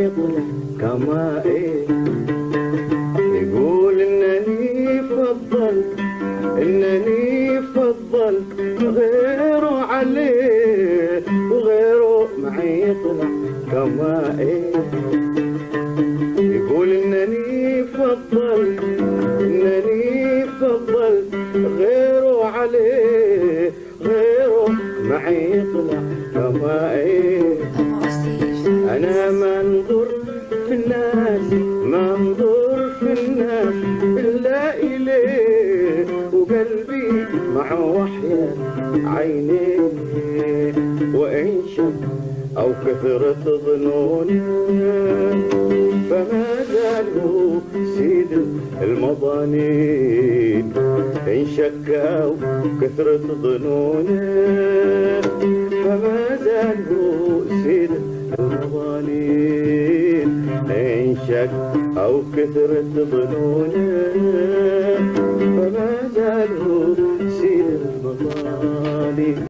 يطلع كما ايه يقول انني فضلت غيره عليه وغيره معي يطلع كما ايه يقول انني فضلت غيره عليه غيره معي يطلع كما ايه انا ما انظر في الناس الا اليه وقلبي مع وحياة عينيه وان شك او كثرت ظنونه فما زال هو سيد المظانين إن شك أو كثرة ظنونه فما زال هو سيد المظانين إن شك أو كثرة ظنونه فما زال هو سيد المظانين.